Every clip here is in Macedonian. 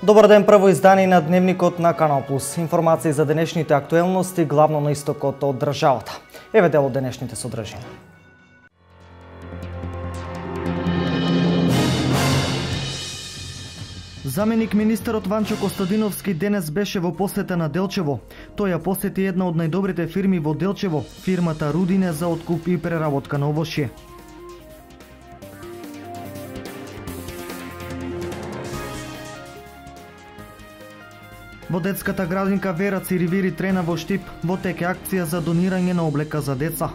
Добар ден, прво издание на Дневникот на Канал Плюс. Информации за денешните актуелности, главно на истокот од државата. Еве дел од денешните содржини. Заменик министерот Ванчо Костадиновски денес беше во посета на Делчево. Тој ја посети една од најдобрите фирми во Делчево, фирмата Рудине за откуп и преработка на овошје. Во детската градинка Вера Циривири Трена во Штип во тек е акција за донирање на облека за деца.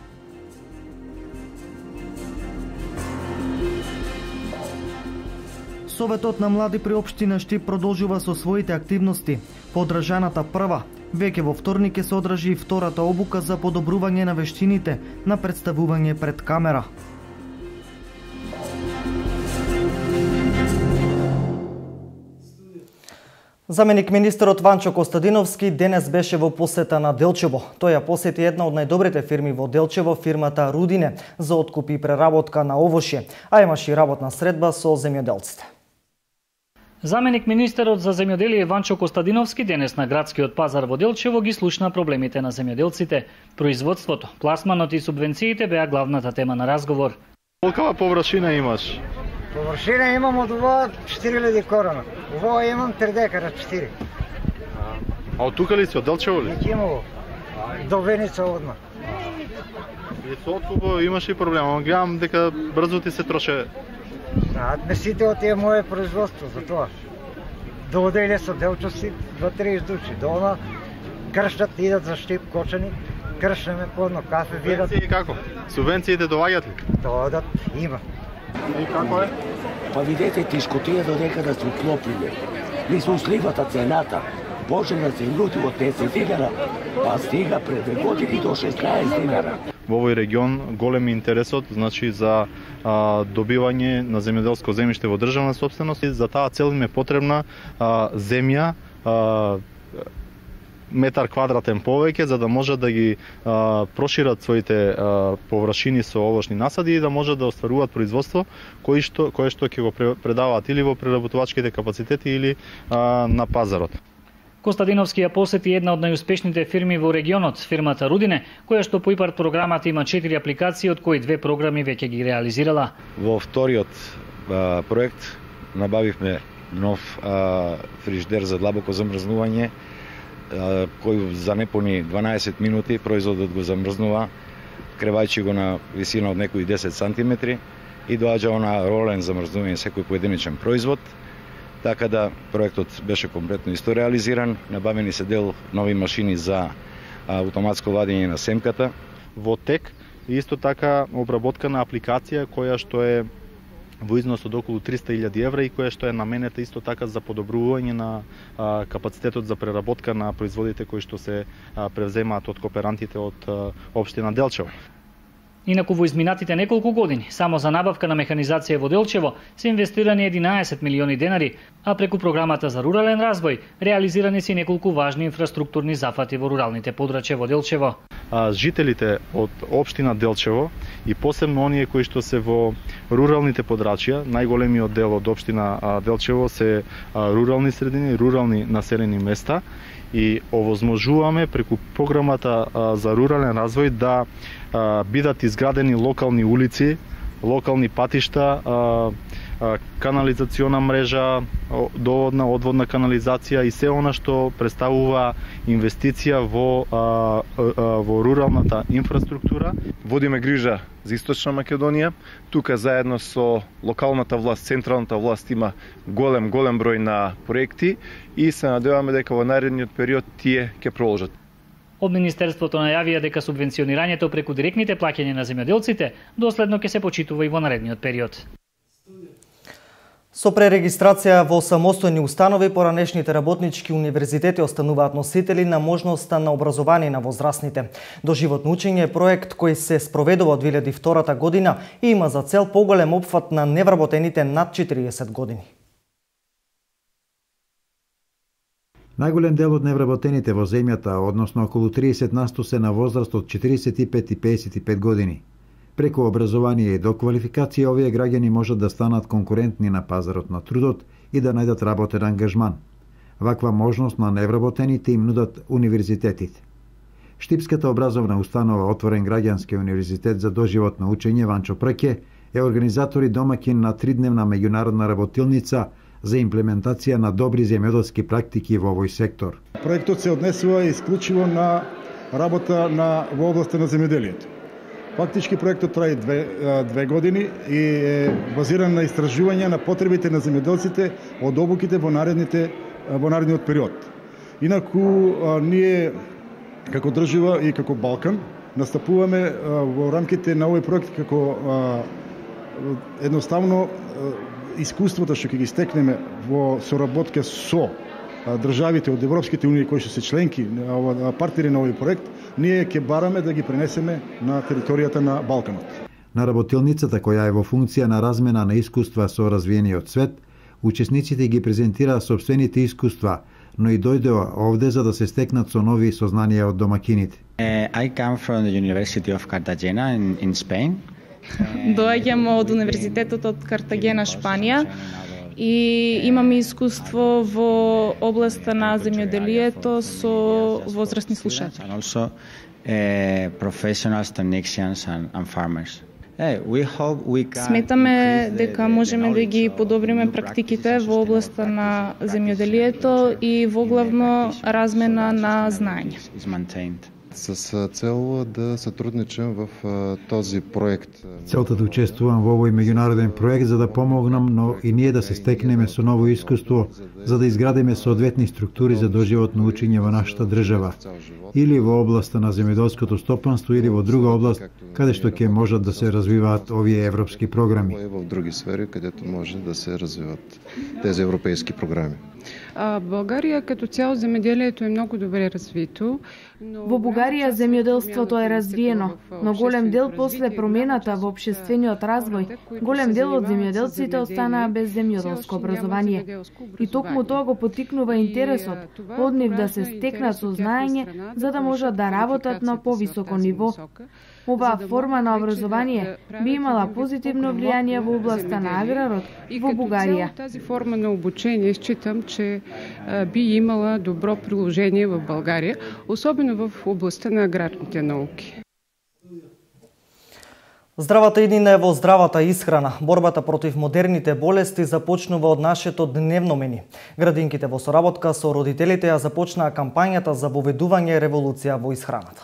Советот на млади при општина Штип продолжува со своите активности. По одржаната прва, веќе во вторник ќе се одржи и втората обука за подобрување на вештините на представување пред камера. Заменик министерот Ванчо Костадиновски денес беше во посета на Делчево. Тој ја посети една од најдобрите фирми во Делчево, фирмата Рудине, за откуп и преработка на овошје, а имаше и работна средба со земјоделците. Заменик министерот за земјоделие Ванчо Костадиновски денес на градскиот пазар во Делчево ги слушна проблемите на земјоделците. Производството, пласманот и субвенциите беа главната тема на разговор. Колкава површина имаш? Површина имам од ова 4000 корона. Ова имам 3 декара 4. А од тука ли си, од Делчево ли? Кимово. До Веница одма. И со откупо имаш и проблем, но гледам дека брзо ти се троше. Адмесите од тие моје производство, за тоа. До оделе со Делчовци, 2-3 издучи. До она крштат, идат за Штип, Кочани, кршнеме по едно кафе, видат. Субвенции како? Субвенциите доаѓаат ли? Доодат, има. И како е? Па видете тишкотија додека да се уклопиле. Ни се усливата цената. Почна да се лути од 10 динара, па стига пред 2 години до 16 динара. Во овој регион голем е интересот, значи за добивање на земјоделско земјиште во државна собственост. За таа цел им е потребна земја, метар квадратен повеќе, за да може да ги прошират своите површини со овошни насади и да може да остваруваат производство кое што ќе го предаваат или во преработувачките капацитети или на пазарот. Костадиновски ја посети една од најуспешните фирми во регионот, фирмата Рудине, која што по ИПАР програмата има 4 апликации, од кои 2 програми веќе ги реализирала. Во вториот проект набавивме нов фриждер за длабоко замрзнување, кој за непуни 12 минути производот го замрзнува, кревајчи го на висина од некои 10 сантиметри и доаѓа на ролен замрзнување секој поединечен производ. Така да проектот беше комплетно исто реализиран, набавени се дел нови машини за автоматско вадење на семката. Во тек исто така обработка на апликација која што е во износ од околу 300.000 евра и која што е наменета исто така за подобрување на капацитетот за преработка на производите кои што се превземаат од кооперантите од општина Делчево. Инаку во изминатите неколку години, само за набавка на механизација во Делчево се инвестирани 11 милиони денари, а преку програмата за рурален развој реализирани се неколку важни инфраструктурни зафати во руралните подрачја во Делчево. Жителите од општина Делчево и посебно оние кои што се во руралните подрачја, најголемиот дел од општина Делчево се рурални средини, рурални населени места и овозможуваме преку програмата за рурален развој да бидат изградени локални улици, локални патишта, канализациона мрежа, доводна, одводна канализација и се она што представува инвестиција во руралната инфраструктура. Водиме грижа за Источна Македонија. Тука заедно со локалната власт, централната власт има голем број на проекти и се надеваме дека во наредниот период тие ќе продолжат. Од Министерството најавија дека субвенционирањето преку директните плаќања на земјоделците доследно ќе се почитува и во наредниот период. Со пререгистрација во самостојни установи, поранешните работнички универзитети остануваат носители на можноста на образование на возрастните. Доживотно учење е проект кој се спроведува од 2002 година и има за цел поголем опфат на невработените над 40 години. Најголем дел од невработените во земјата, односно околу 30% се на возраст од 45 и 55 години. Преку образование и доквалификација овие граѓани можат да станат конкурентни на пазарот на трудот и да најдат работен ангажман. Ваква можност на невработените им нудат универзитетите. Штипската образовна установа Отворен граѓански универзитет за доживотно учење Ванчо Прке е организатор и домакин на 3-дневна меѓународна работилница за имплементација на добри земјоделски практики во овој сектор. Проектот се однесува исклучиво на работа во областа на земјоделието. Фактички проектот трае две години и е базиран на истражување на потребите на земјоделците од обуките во наредниот период. Инаку ние како држава и како Балкан настапуваме во рамките на овој проект како едноставно искуството што ќе ги стекнеме во соработка со државите од Европските унии кои што се членки, партнери на овој проект, ние ќе бараме да ги пренесеме на територијата на Балканот. На работилницата, која е во функција на размена на искуства со развиениот свет, учесниците ги презентираа сопствените искуства, но и дојдоа овде за да се стекнат со нови сознанија од домакините. I come from the University of Cartagena in Spain. Доаѓам од Универзитетот од Картагена, Шпанија, и имам искуство во областа на земјоделието со возрастни слушатели. And also professionals, technicians and farmers. Сметаме дека можеме да ги подобриме практиките во областа на земјоделието и воглавно размена на знаење. С цел да сътрудничам в този проект. Целта да учествувам во овој меѓународен проект за да помогнам, но и ние да се стекнеме со ново искуство, за да изградиме соодветни структури за доживотно учење во нашата држава, или во областа на земјоделското стопанство, или во друга област каде што ќе можат да се развиваат овие европски програми. В други сфери кадето може да се развиват тези европейски програми. Българија като цяло земјоделието е многу добре развито. Во Бугарија земјоделството е развиено, но голем дел после промената во општествениот развој, голем дел од земјоделците останаа без земјоделско образование. И токму тоа го поттикнува интересот од нив да се стекнат со знаење за да можат да работат на повисоко ниво. Оваа форма на образование би имала позитивно влијание во областа на аграрот во Бугарија. Тази форма на обучение считам, че би имала добро приложение в Българија, особено в областта на аграрните науки. Здравата иднина е во здравата исхрана. Борбата против модерните болести започнува од нашето дневно мени. Градинките во соработка со родителите ја започнаа кампањата за воведување револуција во исхраната.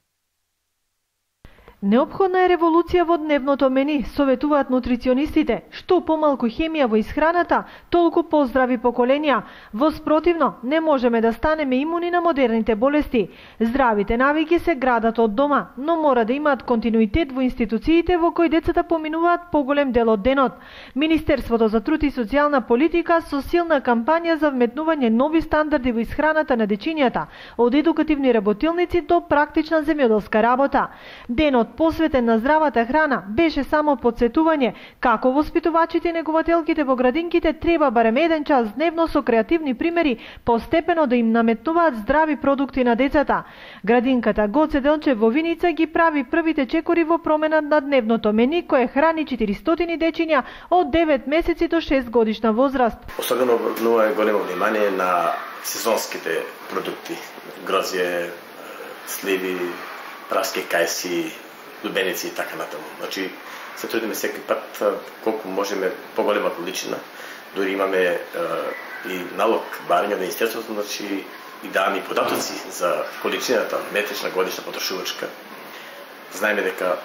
Неопходна е револуција во дневното мени, советуваат нутриционистите. Што помалку хемија во исхраната, толку поздрави поколенија. Во спротивно, не можеме да станеме имуни на модерните болести. Здравите навики се градат од дома, но мора да имаат континуитет во институциите во кои децата поминуваат поголем дел од денот. Министерството за труд и социјална политика со силна кампања за вметнување нови стандарди во исхраната на дечињата, од едукативни работилници до практична земјоделска работа. Денот посветен на здравата храна беше само подсетување како воспитувачите и негователките во градинките треба барем 1 час дневно со креативни примери постепено да им наметнуваат здрави продукти на децата. Градинката Гоце Делчев во Виница ги прави првите чекори во промена на дневното мени кое храни 400 дечиња од 9 месеци до 6 годишна возраст. Особено обрнува големо внимание на сезонските продукти, грозје, сливи, праски кајси, лубеници и така натаму. Значи, се трудиме секој пат колку можеме поголема количина. Дори имаме и налог барање на Министерството, значи и даваме и податоци за количината месечна годишна потрошувачка. Знаеме дека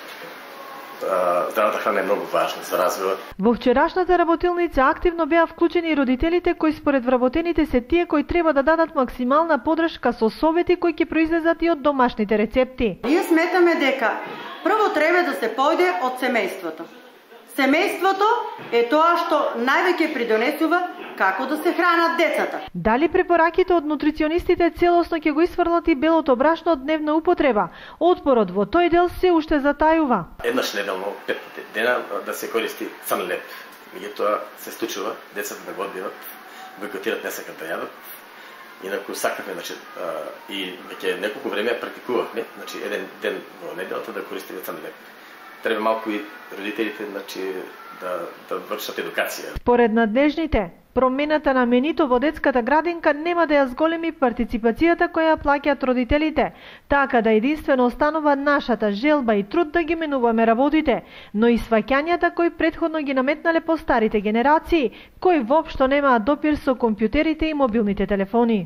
здравата храна е многу важна за развојот. Во вчерашната работилница активно беа вклучени и родителите кои според вработените се тие кои треба да дадат максимална поддршка со совети кои ќе произлезат и од домашните рецепти. Ние сметаме дека прво треба да се појде од семејството. Семејството е тоа што највеќе придонесува како да се хранат децата. Дали препораките од нутриционистите целосно ќе го исфрлат и белото брашно од дневна употреба? Отпорот во тој дел се уште затајува. Еднаш неделно, 5 дена да се користи црн леб. Меѓутоа се случува децата да го одбиват, бойкотират, не сакат да јадат. Инаку сакаме, значи, и веќе неколку време практикувавме, значи еден ден во неделата да користиме црн леб. Треба малку и родителите, значи, да вршат едукација. Според надлежните, Промената на менито во детската градинка нема да ја зголеми партиципацијата која плаќаат родителите, така да единствено останува нашата желба и труд да ги менуваме работите, но и сваќањата кои претходно ги наметнале по старите генерации, кои воопшто немаат допир со компјутерите и мобилните телефони.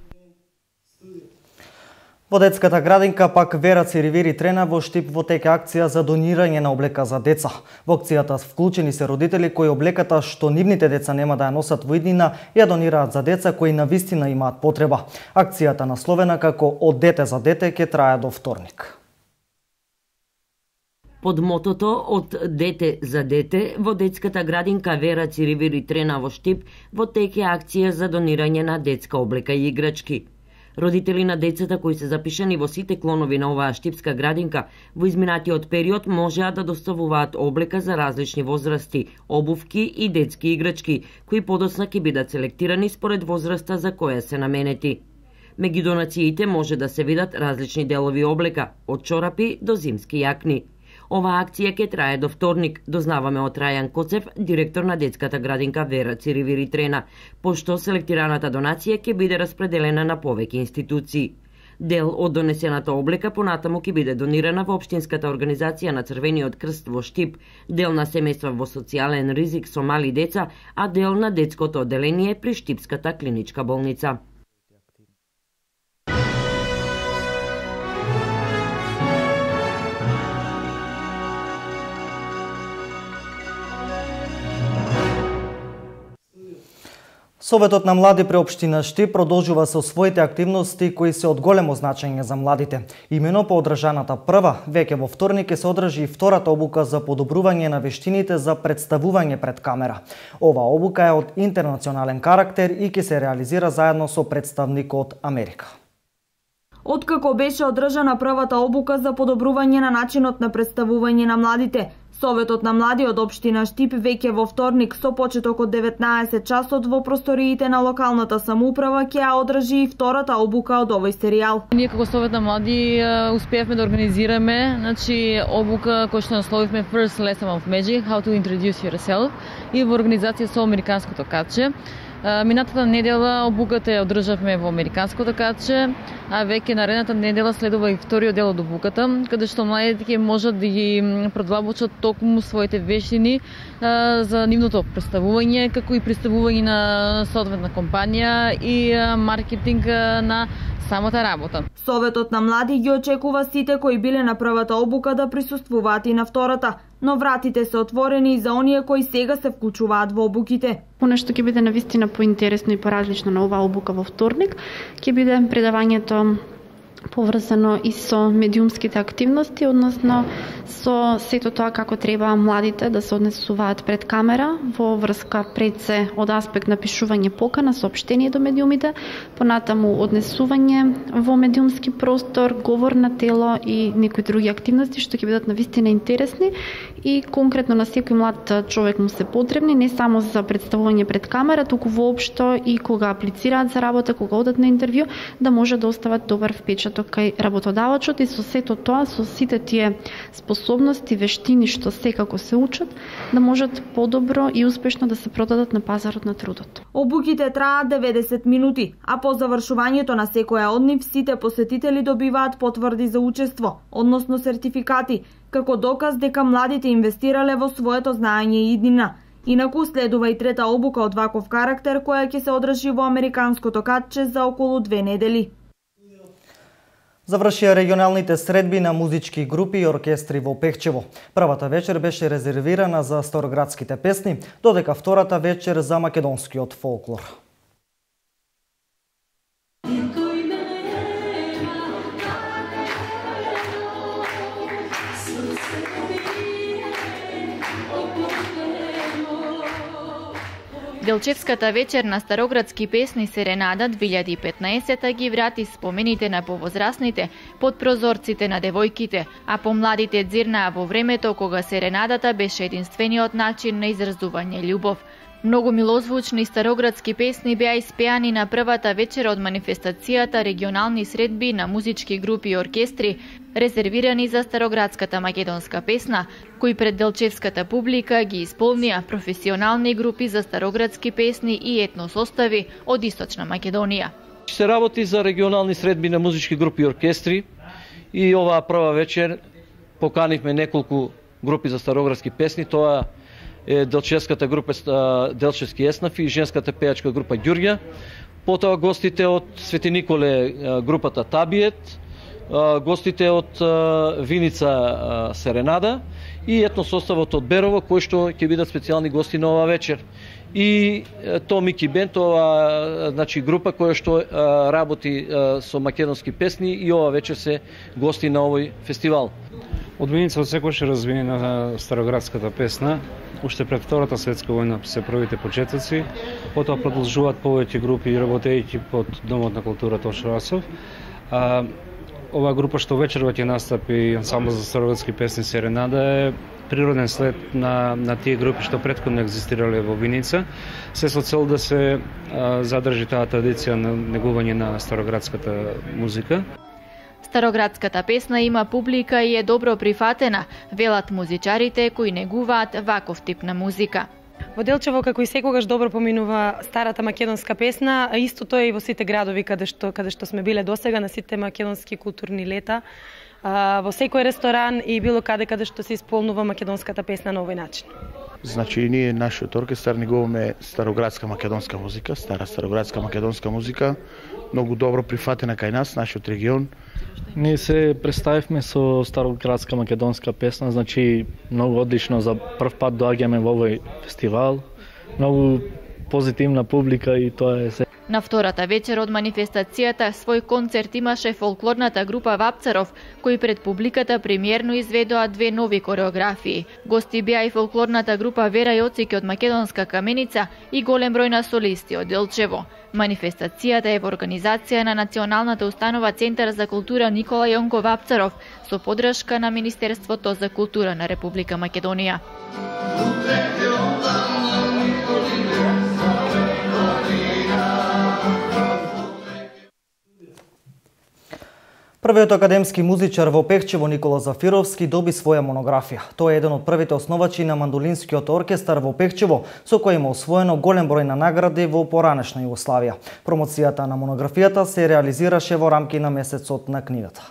Во детската градинка пак Вера Циривири Трена во Штип во тека акција за донирање на облека за деца. Во акцијата вклучени се родители кои облеката што нивните деца нема да ја носат во иднина ја донираат за деца кои навистина имаат потреба. Акцијата насловена како Од дете за дете ќе трае до вторник. Под мотото Од дете за дете во детската градинка Вера Циривири Трена во Штип во тека акција за донирање на детска облека и играчки. Родители на децата кои се запишани во сите клонови на оваа штипска градинка во изминатиот период можеа да доставуваат облека за различни возрасти, обувки и детски играчки, кои подоцна ќе бидат селектирани според возраста за која се наменети. Меѓу донациите може да се видат различни делови облека, од чорапи до зимски јакни. Оваа акција ќе трае до вторник, дознаваме од Трајан Коцев, директор на детската градинка Вера Циривири Трена, пошто селектираната донација ќе биде распределена на повеќе институции. Дел од донесената облека понатаму ќе биде донирана во Општинската организација на Црвениот крст во Штип, дел на семејства во социјален ризик со мали деца, а дел на детското одделение при Штипската клиничка болница. Советот на млади при Општина Штип продолжува со своите активности кои се од големо значење за младите. Имено по одржаната прва, веќе во вторник ќе се одржи и втората обука за подобрување на вештините за представување пред камера. Ова обука е од интернационален карактер и ќе се реализира заедно со представник од Америка. Откако беше одржана првата обука за подобрување на начинот на представување на младите, Советот на млади од Општина Штип веќе во вторник со почеток од 19 часот во просториите на локалната самоуправа ќе ја одржи и втората обука од овој серијал. Ние како Совет на млади успеавме да организираме обука која што насловивме First Lesson of Magic, How to Introduce Yourself, и во организација со американското каче. Минатата недела обуката ја одржавме во американското каче, а веќе наредната недела следува и вториот дел од обуката, каде што младите ќе можат да ги продлабочат токму своите вештини за нивното представување, како и представување на соодветна компанија и маркетинг на самата работа. Советот на млади ги очекува сите кои биле на првата обука да присуствуваат и на втората, но вратите се отворени и за оние кои сега се вклучуваат во обуките. Понешто ќе биде навистина поинтересно и поразлично на оваа обука во вторник, ќе биде предавањето поврзано и со медиумските активности, односно со сето тоа како треба младите да се однесуваат пред камера во врска пред се од аспект на пишување покана, соопштение до медиумите, понатаму однесување во медиумски простор, говор на тело и некои други активности што ќе бидат навистина интересни и конкретно на секој млад човек му се потребни, не само за представување пред камера, туку воопшто и кога аплицираат за работа, кога одат на интервју, да може да остават добар впечаток кај работодавачот и со сето тоа, со сите тие способности, вештини што секако се учат, да можат подобро и успешно да се продадат на пазарот на трудот. Обуките траат 90 минути, а по завршувањето на секоја од нив сите посетители добиваат потврди за учество, односно сертификати, како доказ дека младите инвестирале во своето знаење и иднина. Инаку следува и трета обука од ваков карактер која ќе се одржи во американското катче за околу 2 недели. Завршија регионалните средби на музички групи и оркестри во Пехчево. Првата вечер беше резервирана за староградските песни, додека втората вечер за македонскиот фолклор. Делчевската вечер на староградски песни Серенада 2015 ги врати спомените на повозрасните под прозорците на девојките, а помладите дзирнаа во времето кога серенадата беше единствениот начин на изразување љубов. Многу милозвучни староградски песни беа испеани на првата вечера од манифестацијата регионални средби на музички групи и оркестри, резервирани за староградската македонска песна, кои пред делчевската публика ги исполнија професионални групи за староградски песни и етносостави од Источна Македонија. Се работи за регионални средби на музички групи и оркестри и оваа прва вечер поканивме неколку групи за староградски песни. Тоа е делчевската група Делчевски еснафи и женската пејачка група Ѓурѓа. Потоа гостите од Свети Николе групата Табиет, гостите од Виница Серенада и етносоставот од Берово, кои што ќе бидат специјални гости на оваа вечер. И Томики Бенд, ова значи група која што работи со македонски песни и ова вечер се гости на овој фестивал. Од Виница од секојаш е развиена староградската песна. Уште пред Втората светска војна се првите почетоци, потоа продолжуваат повеќе групи работејќи под Домот на културата Ошрасов. Оваа група што вечерва ќе настапи ансамбл за староградски песни Серенада е природен след на тие групи што претходно екзистирале во Виница, се со цел да се задржи таа традиција на негување на староградската музика. Староградската песна има публика и е добро прифатена, велат музичарите кои негуваат ваков тип на музика. Во Делчево, како и секогаш, добро поминува старата македонска песна, а исто тоа и во сите градови каде што сме биле досега на сите македонски културни лета, во секој ресторан и било каде што се исполнува македонската песна на овој начин. Значи, ние, нашиот оркестар, негуваме староградска македонска музика, стара староградска македонска музика, многу добро прифатена кај нас, нашиот регион. Ние се представивме со староградска македонска песна, значи многу одлично, за прв пат доаѓаме во овој фестивал, многу позитивна публика и тоа е се. На втората вечер од манифестацијата свој концерт имаше фолклорната група Вапцаров, кои пред публиката премиерно изведоа две нови кореографии. Гости беа и фолклорната група Вера Јоцики од Македонска Каменица и голем број на солисти од Делчево. Манифестацијата е во организација на Националната установа Центар за култура Никола Јонко Вапцаров со поддршка на Министерството за култура на Република Македонија. Првиот академски музичар во Пехчево Никола Зафировски доби своја монографија. Тој е еден од првите основачи на мандолинскиот оркестар во Пехчево, со кој има освоено голем број на награди во поранешна Југославија. Промоцијата на монографијата се реализираше во рамки на месецот на книгата.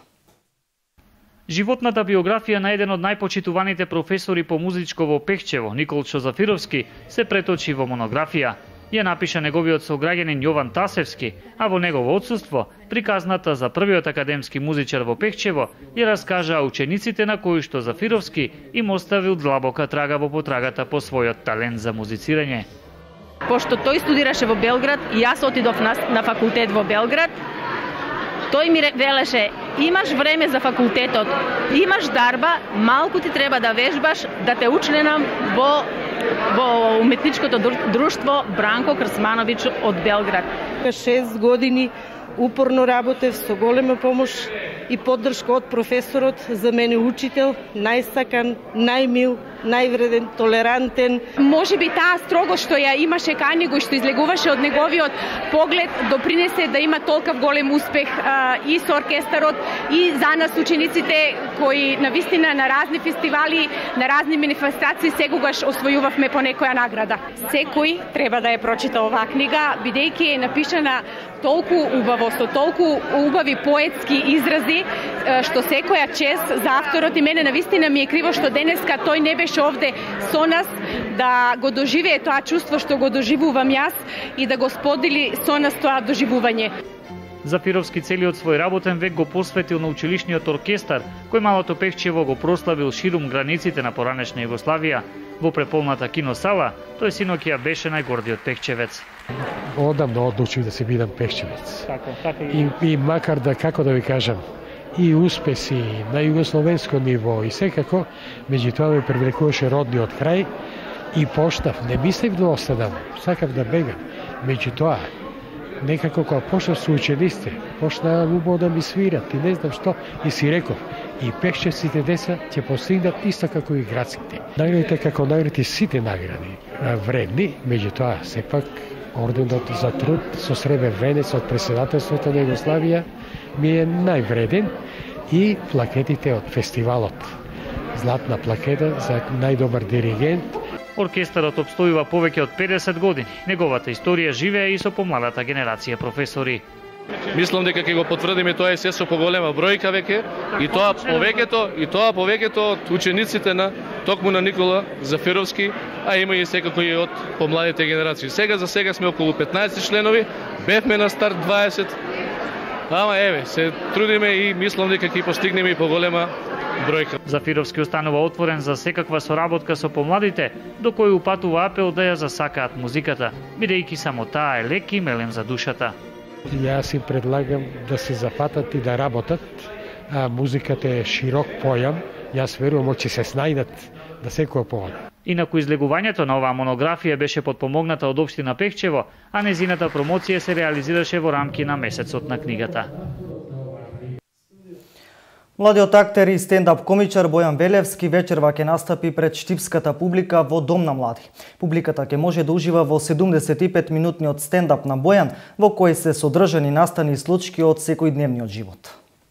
Животната биографија на еден од најпочитуваните професори по музичко во Пехчево, Николчо Зафировски, се преточи во монографија. Ја напиша неговиот сограѓанин Јован Тасевски, а во негово отсуство, приказната за првиот академски музичар во Пехчево ја раскажаа учениците на кои што Зафировски им оставил длабока трага во потрагата по својот талент за музицирање. Пошто тој студираше во Белград и јас отидов на факултет во Белград, тој ми велеше: имаш време за факултетот, имаш дарба, малку ти треба да вежбаш, да те учленам во уметничкото друштво Бранко Крсмановиќ од Белград. 6 години упорно работев со голема помош и поддршка од професорот, за мене учител, најсакан, најмил, највреден, толерантен. Можеби таа строгост што ја имаше кај него и што излегуваше од неговиот поглед допринесе да има толков голем успех и со оркестарот и за нас учениците кои навистина на разни фестивали, на разни манифестации секогаш освојувавме по некоја награда. Секој треба да ја прочита оваа книга, бидејќи е напишана толку убаво, со толку убави поетски изрази, што секоја чест за авторот и мене навистина ми е криво што денеска тој не беше овде со нас да го доживее тоа чувство што го доживувам јас и да го сподели со нас тоа доживување. Зафировски целиот свој работен век го посветил на училишниот оркестар, кој малото Пехчево го прославил ширум границите на поранешна Југославија. Во преполната киносала, тој синоќа беше најгордиот пехчевец. Одамно одлучив да се бидам пехчевец. И макар да, како да ви кажам, и успеси на југословенско ниво и секако, меѓутоа ме привлекуваше родниот крај и поштав, не мислев да останам, сакав да бегам. Меѓутоа, некако кога почнав со учениците, почнаа убаво да ми свират и не знам што, и си реков, И пешчевците деца ќе постигнат исто како и градските. Наградите како награди сите награди вредни, меѓутоа сепак орденот за труд со сребен венец од председателството на Југославија ми е највреден и плакетите од фестивалот. Златна плакета за најдобар диригент. Оркестарот обстојува повеќе од 50 години. Неговата историја живее и со помладата генерација професори. Мислам дека ќе го потврдиме тоа и се со поголема бројка веќе и тоа повеќето од учениците на токму на Никола Зафировски, а има и секако и од помладите генерации. За сега сме околу 15 членови, бевме на старт 20. Ама еве, се трудиме и мислам дека ќе постигнеме и поголема бројка. Зафировски останува отворен за секаква соработка со помладите, до кои упатува апел да ја засакаат музиката, бидејќи само таа е лек и мелем за душата. Јас им предлагам да се запатат и да работат, а музиката е широк појам, јас верувам ќе се снајдат да секој помага. Инаку излегувањето на оваа монографија беше подпомогната од општина Пехчево, а незината промоција се реализираше во рамки на месецот на книгата. Младиот актер и стендап комичар Бојан Велевски вечерва ќе настапи пред штипската публика во Дом на млади. Публиката ќе може да ужива во 75-минутниот стендап на Бојан, во кој се содржани настани случки од секојдневниот живот.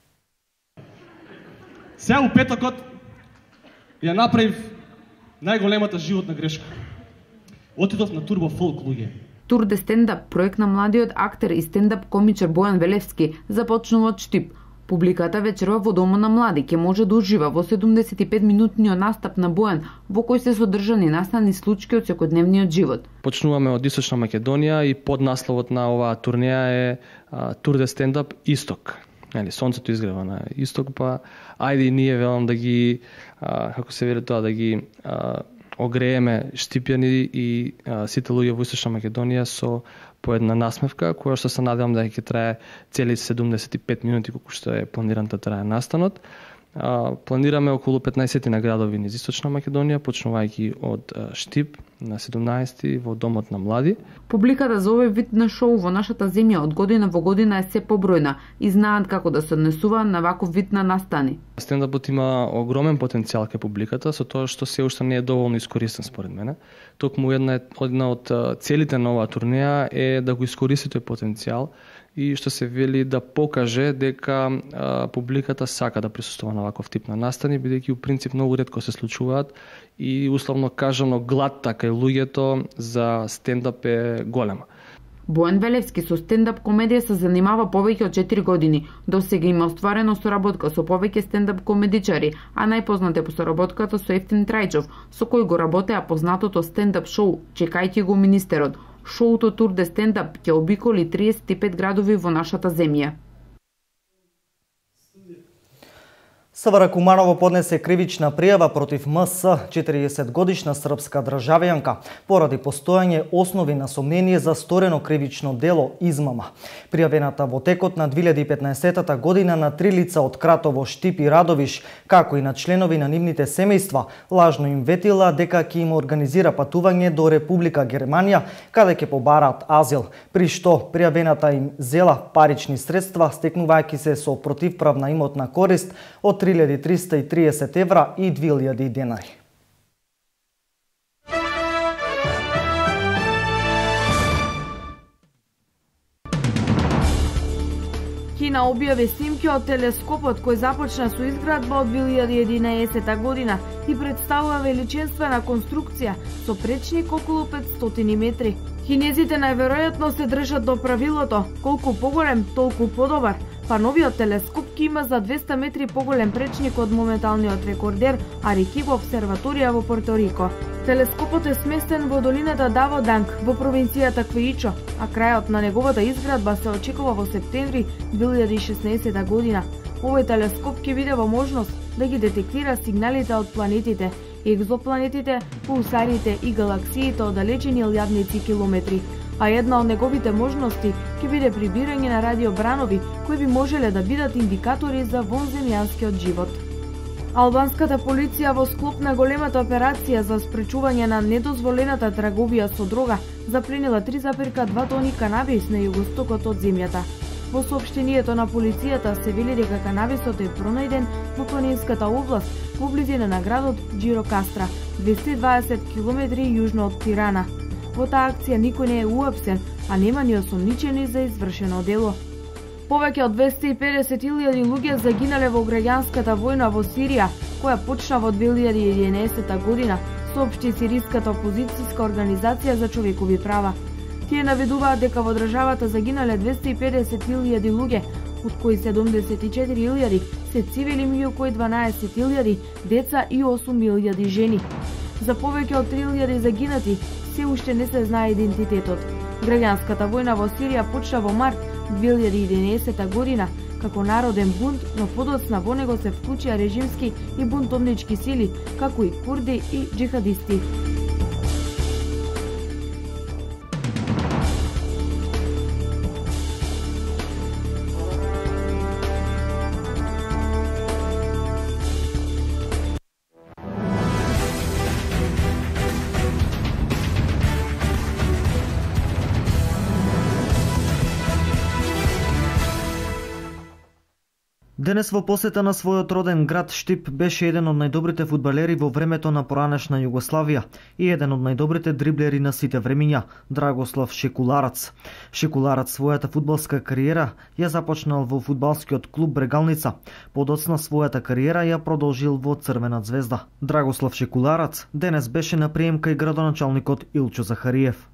Сега у петокот ја направив најголемата животна грешка. Отидов на турбо фолк луѓе. Тур де стендап, проект на младиот актер и стендап комичар Бојан Велевски, започнува од Штип. Публиката вечерва во Домот на млади ќе може да ужива во 75-минутниот настап на Бојан, во кој се содржани настани случки од секојдневниот живот. Почнуваме од Источна Македонија и поднасловот на оваа турнеја е Тур де стендап Исток. Сонцето изгрева на Исток, па ајде и ние велам да ги како се вели тоа, да ги огрееме штипјани и сите луѓе во Источна Македонија со по една насмевка, која што се надевам да ќе трае цели 75 минути, колку што е планиран да трае настанот. Планираме околу 15 на градови низ Источна Македонија, почнувајќи од Штип на 17 во Домот на млади. Публиката за овој вид на шоу во нашата земја од година во година е се побројна и знаат како да се однесува на ваков вид на настани. Стендапот има огромен потенцијал кај публиката, со тоа што се уште не е доволно искористен според мене. Токму една од целите на оваа турнеја е да го искористи тој потенцијал и што се вели да покаже дека публиката сака да присуствува на ваков тип на настани, бидејќи у принцип многу ретко се случуваат и условно кажано глад кај луѓето за стендап е голема. Бојан Велевски со стендап комедија се занимава повеќе од 4 години. До сега има остварено соработка со повеќе стендап комедичари, а најпознат е по соработката со Ефтин Трајчов, со кој го работеа познатото стендап шоу "Чекајте го министерот". Шоуто Тур де стендап ќе обиколи 35 градови во нашата земја. СВР Куманово поднесе кривична пријава против МС, 40-годишна српска државјанка, поради постојање основи на сомнение за сторено кривично дело измама. Пријавената во текот на 2015 година на 3 лица од Кратово, Штип и Радовиш, како и на членови на нивните семејства, лажно им ветила дека ќе им организира патување до Република Германија, каде ќе побараат азил, при што пријавената им зела парични средства, стекнувајќи се со противправна имотна корист од 3.330 евра и 2.000 денари. Кина објави снимки од телескопот кој започна со изградба од 2011 година и представува величинствена конструкција со пречник околу 500 метри. Кинезите најверојатно се држат до правилото колку поголем, толку подобар, па новиот телескоп ќе има за 200 метри поголем пречник од моменталниот рекордер Арекибо обсерваторија во Порто Рико. Телескопот е сместен во долината Даводанг во провинцијата Квеичо, а крајот на неговата изградба се очекува во септември 2016 година. Овој телескоп ќе биде во можност да ги детектира сигналите од планетите, екзопланетите, пулсарите и галаксиите оддалечени илјадници километри. А една од неговите можности ќе биде прибирање на радиобранови кои би можеле да бидат индикатори за вонземјанскиот живот. Албанската полиција во склоп на големата операција за спречување на недозволената трговија со дрога запленила 3,2 тони канабис на југостокот од земјата. Во соопштението на полицијата се вели дека канабисот е пронајден во планинската област, во близина на градот Джирокастра, 220 км јужно од Тирана. Во таа акција никој не е уапсен, а нема ни осомничени за извршено дело. Повеќе од 250.000 луѓе загинале во граѓанската војна во Сирија, која почна во 2011 година, соопшти сириската опозицијска организација за човекови права. Тие наведуваат дека во државата загинале 250.000 луѓе, од кои 74.000 се цивили, меѓу кои 12.000 деца и 8.000 жени. За повеќе од 3.000 загинати се уште не се знае идентитетот. Граѓанската војна во Сирија почна во март 2011 година како народен бунт, но подоцна во него се вклучија режимски и бунтовнички сили, како и курди и джихадисти. Денес во посета на својот роден град Штип беше еден од најдобрите фудбалери во времето на поранешна Југославија и еден од најдобрите дриблери на сите времиња, Драгослав Шекуларац. Шекуларац својата фудбалска кариера ја започнал во фудбалскиот клуб Брегалница. Подоцна својата кариера ја продолжил во Црвена звезда. Драгослав Шекуларац денес беше на прием кај градоначалникот Илчо Захариев.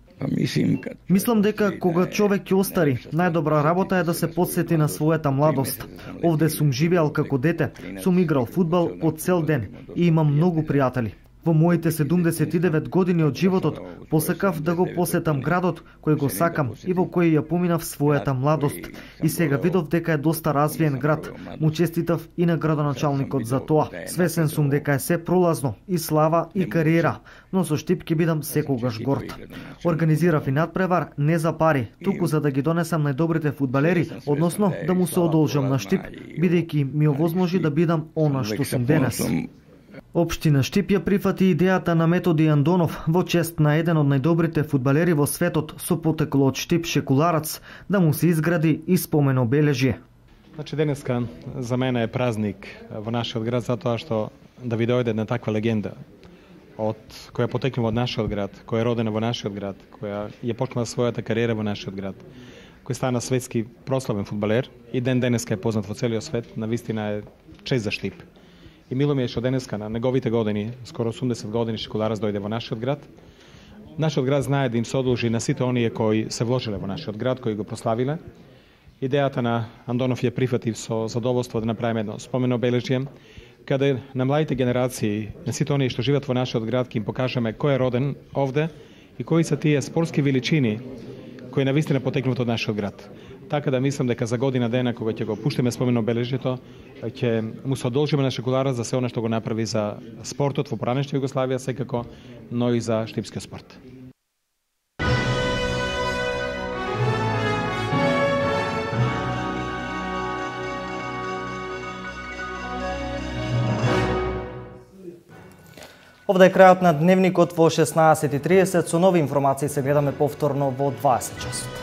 Мислам дека кога човек ќе остари, најдобра работа е да се потсети на својата младост. Овде сум живеал како дете, сум играл фудбал по цел ден и имам многу пријатели. Во моите 79 години од животот посакав да го посетам градот кој го сакам и во кој ја поминав својата младост. И сега видов дека е доста развиен град. Му честитав и на градоначалникот за тоа. Свесен сум дека е се пролазно, и слава и кариера, но со Штип ќе бидам секогаш горд. Организирав и надпревар не за пари, туку за да ги донесам најдобрите фудбалери, односно да му се одолжам на Штип, бидејќи ми овозможи да бидам она што сум денес. Општина Штип ја прифати идејата на Методи Андонов во чест на еден од најдобрите фудбалери во светот со потекло од Штип Шекуларац да му се изгради и спомен обележје. Значи денеска за мене е празник во нашиот град затоа што да ви дојде една таква легенда која потекнува од нашиот град, која е родена во нашиот град, која ја почнала својата кариера во нашиот град, кој стана светски прославен фудбалер и денеска е познат во целиот свет, навистина е чест за Штип. И мило ми е што денеска на неговите години, скоро 80 години, Шекуларац дојде во нашиот град. Нашиот град знае да им се одолжи на сите оние кои се вложиле во нашиот град, кои го прославиле. Идејата на Андонов ја прифатив со задоволство да направиме едно спомено обележје, каде на младите генерации, на сите оние што живеат во нашиот град, ќе им покажеме кој е роден овде и кои се тие спортски величини кои навистина потекнуваат од нашиот град. Така да мислам дека за година дена кога ќе го пуштиме спомено обележјето, ќе му се одолжиме на Шекуларац за се она што го направи за спортот во поранешна Југославија секако, но и за штипскиот спорт. Овде е крајот на дневникот во 16:30. Со нови информации се гледаме повторно во 20 часот.